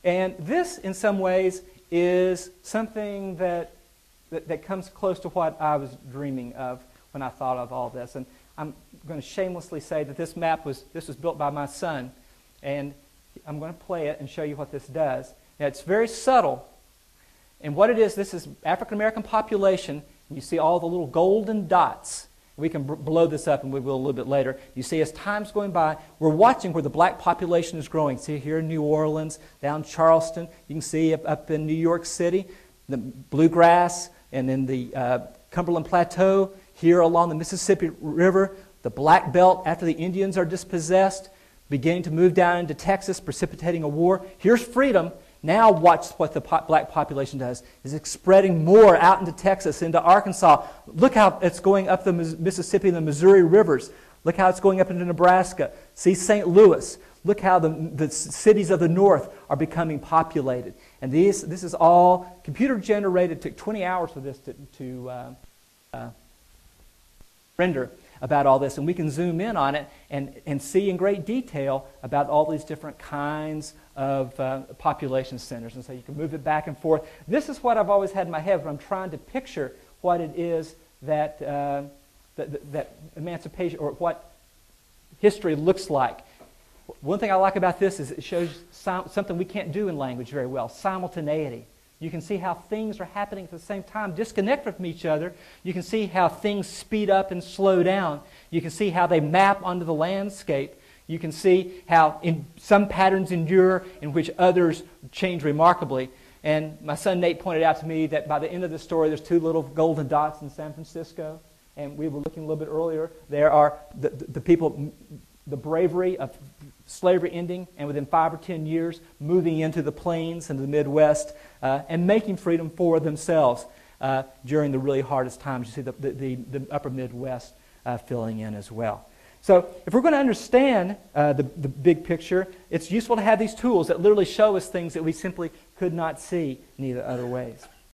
And this, in some ways, is something that comes close to what I was dreaming of when I thought of all this. And I'm going to shamelessly say that this was built by my son, and I'm going to play it and show you what this does. Now, it's very subtle, and what it is, this is African-American population. You see all the little golden dots. We can blow this up, and we will a little bit later. You see, as time's going by, we're watching where the black population is growing. See here in New Orleans, down Charleston. You can see up in New York City, the bluegrass, and in the Cumberland Plateau, here along the Mississippi River, the Black Belt after the Indians are dispossessed, beginning to move down into Texas, precipitating a war. Here's freedom. Now watch what the black population does. It's spreading more out into Texas, into Arkansas. Look how it's going up the Mississippi and the Missouri rivers. Look how it's going up into Nebraska. See St. Louis. Look how the cities of the north are becoming populated. And this is all computer generated. It took 20 hours for this to render about all this. And we can zoom in on it and see in great detail about all these different kinds of population centers. And so you can move it back and forth. This is what I've always had in my head when I'm trying to picture what it is that emancipation, or what history looks like. One thing I like about this is it shows something we can't do in language very well, simultaneity. You can see how things are happening at the same time, disconnected from each other. You can see how things speed up and slow down. You can see how they map onto the landscape. You can see how some patterns endure in which others change remarkably. And my son Nate pointed out to me that by the end of the story, there's 2 little golden dots in San Francisco. And we were looking a little bit earlier. There are the people, the bravery of slavery ending, and within 5 or 10 years, moving into the plains and the Midwest and making freedom for themselves during the really hardest times. You see the upper Midwest filling in as well. So if we're going to understand the big picture, it's useful to have these tools that literally show us things that we simply could not see in either other ways.